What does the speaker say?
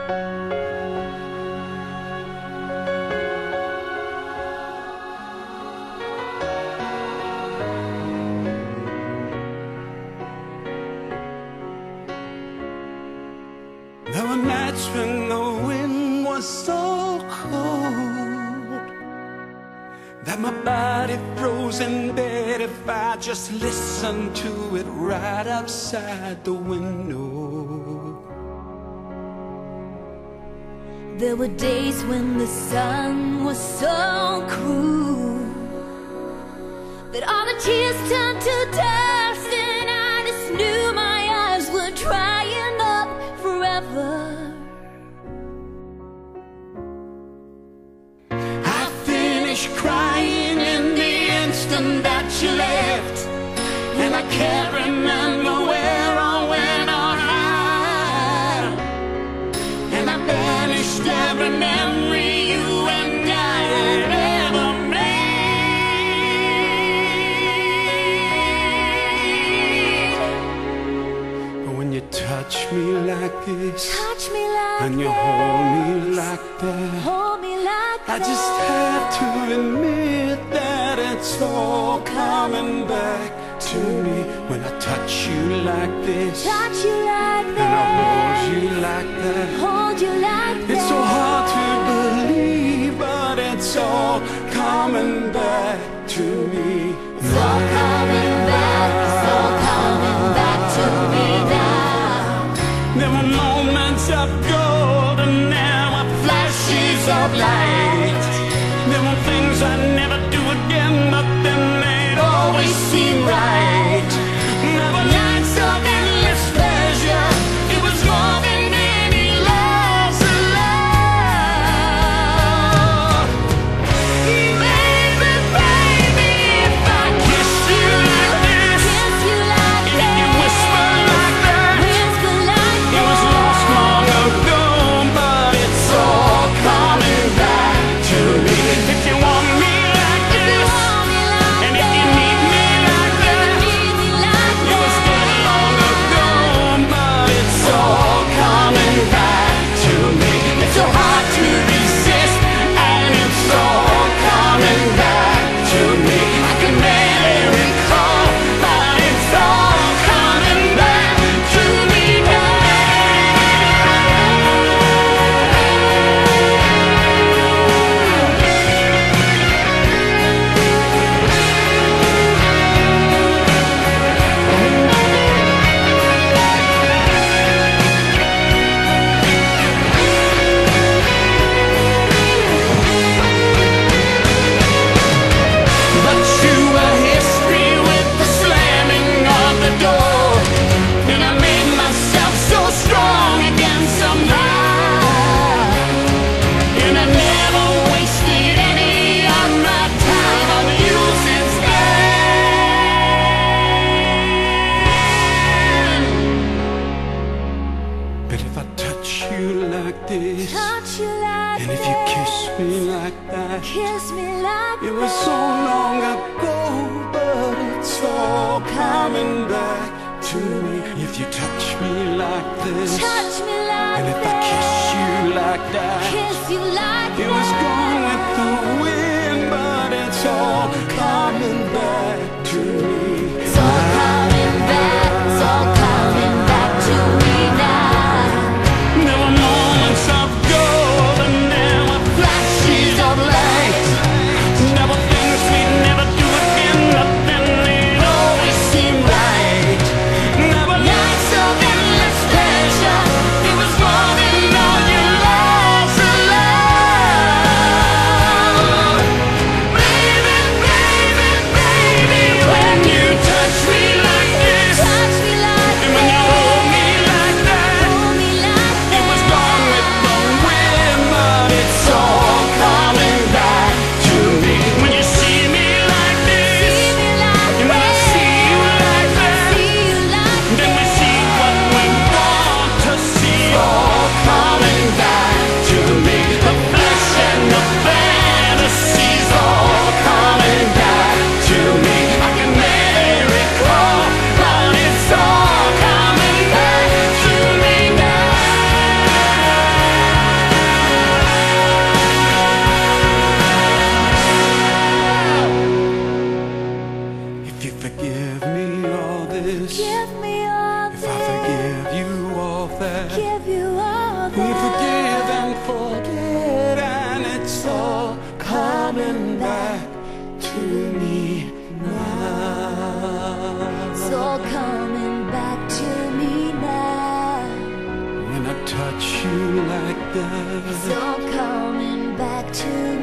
There were nights when the wind was so cold that my body froze in bed if I just listened to it right outside the window. There were days when the sun was so cruel that all the tears turned to dust, and I just knew my eyes were drying up forever. I finished crying in the instant that you left, and I can't remember where or when or how, and I banished every memory you and I had ever made. But when you touch me like this, and you hold me like that, I just have to admit that it's all coming back to me. When I touch you like this, and I hold you like that, it's so hard to believe, but it's all coming back to me. It's all coming back, it's all coming back to me now. There were moments of gold and there were flashes of light. There were things I'd never do again, but then they'd always seem right. There were nights of endless pleasure. It was more than any loss of love. Baby, baby, if I kiss you like this, if you whisper like that, it was lost long ago, but it's all coming back to me. If you want me like this, and if you need me like that, it was dead long ago, but it's all coming back to me. It's so hard to resist, and it's all coming back to me. I can barely recall, but it's all coming back to me now. But you were history with the slamming of the door, and I made myself so strong again somehow, and I never wasted any of my time on you since then. But if I touch you like this, and if you kiss me like that, it was so long ago, but it's all coming back to me. If you touch me like this, and if I kiss you like that, it was gone with the wind, but it's all coming back to me. It's all coming back, it's all coming back to me now. There were moments of gold and there were flashes of light. There were things we'd never do again, but then they'd always seem right. There were nights of endless pleasure. It was more than all your loss of love. Give me all if this. I forgive you all that. Give you all We that. forgive and forget, and it's all coming back to me now. It's all coming back to me now. When I touch you like that, It's all coming back to